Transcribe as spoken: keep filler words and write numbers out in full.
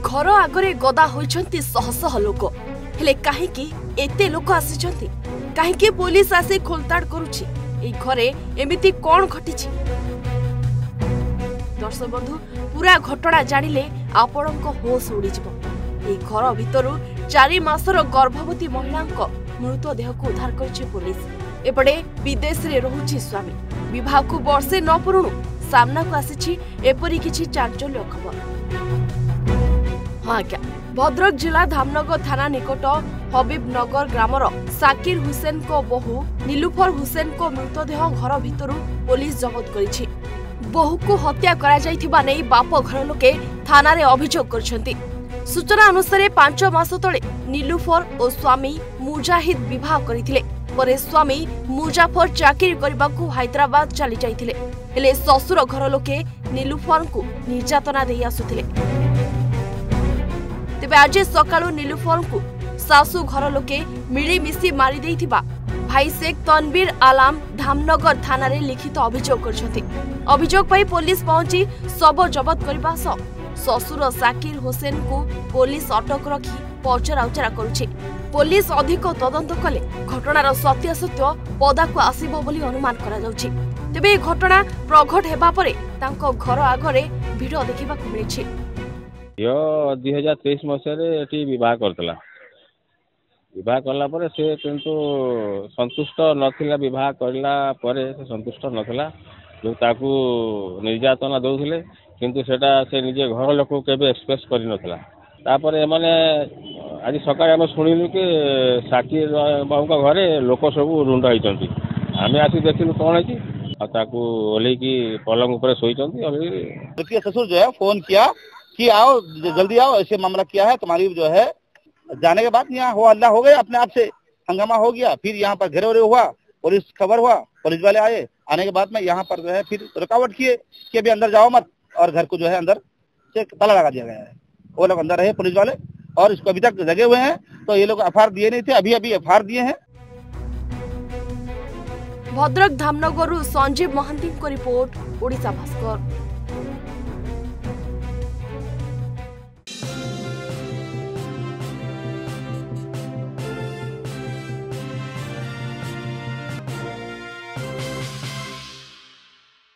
घर आगरे गदा होइछंती शह शह लोक हेले काहेकि एते लोक आसीछंती काहेकि पुलिस आसी खोलताड़ करूछि ए घरे एमिति कोन घटिछि। दर्शक बंधु पूरा घटना जानिले आपणक होश उड़ी जिवो। ए घर भितरु चारि मासर गर्भवती महिलांक मृतदेह को उद्धार करछि पुलिस। एपटे विदेश रे रहुछि स्वामी विवाह को वर्षे न पुरुणु सामना को आसीछि एपरि किछि चांचल्य खबर। हाँ क्या भद्रक जिला धामनगर थाना निकट हबीबनगर ग्रामर साकिर हुसैन को बहु नीलुफर हुसैन को मृतदेह घर भितरु पुलिस जबत करिछि। बहु को हत्या करा जाइथिबा नै बाप घर लोके थाना रे अभियोग करछंती। सूचना अनुसार पांच मास तले नीलुफर और स्वामी मुजाहिद विवाह करथिले। परे स्वामी मुजाफर चाकरी करबाकू हैदराबाद चली जाइथिले हेले ससुर घर लोके नीलुफर को निर्यातना देई आसुथिले। तेबे आज सकाळु नीलुफर को सासु घर लोके मिलीमिशी मारी देइथिबा भाई शेख तनवीर आलाम धामनगर थाना रे लिखित अभियोग करछंती। अभियोग पाई पुलिस पहुंची शव जबत करबा सह ससुर साकिर हुसैन को पुलिस अटक रखी पचरा उचरा करुछि। पुलिस अधिक तदंत कले घटनार सत्यासत्य पदाकू आसीबो बोली अनुमान करा जाउछि। तेबे घटना प्रघट हेबा परे तांको घर आगरे भिड़ देखिबा को मिलिछि। यो दुई हजार तेईस मसीह विवाह करतला विवाह कला परे से किंतु संतुष्ट नथिला। विवाह करला परे से संतुष्ट नथिला जो ताकू निर्यातना दउथिले किंतु सेटा से निजे घर लोक केबे एक्सप्रेस करि नथिला। तापरे माने आज सकाळे हम सुनिलु कि साकिर बाबूका घरे लोक सब रुंड होइचंती। आमे आसी देखिलु कोन है आ ताकू ओले की पलंग ऊपर सोइचंती। अभी ससुर जो है फोन किया कि आओ जल्दी आओ, ऐसे मामला किया है तुम्हारी जो है। जाने के बाद यहाँ हो अल्लाह हो गए, अपने आप से हंगामा हो गया। फिर यहाँ पर घेरे वरे हुआ, पुलिस खबर हुआ, पुलिस वाले आए। आने के बाद में यहाँ पर जो है फिर रुकावट किए कि अभी अंदर जाओ मत, और घर को जो है अंदर से ताला लगा दिया गया है। वो लोग अंदर रहे पुलिस वाले और इसको अभी तक लगे हुए हैं। तो ये लोग एफ आई आर दिए नहीं थे, अभी अभी एफ आई आर दिए हैं। भद्रक धामनगर संजीव महांती को रिपोर्ट ओडिशा भास्कर।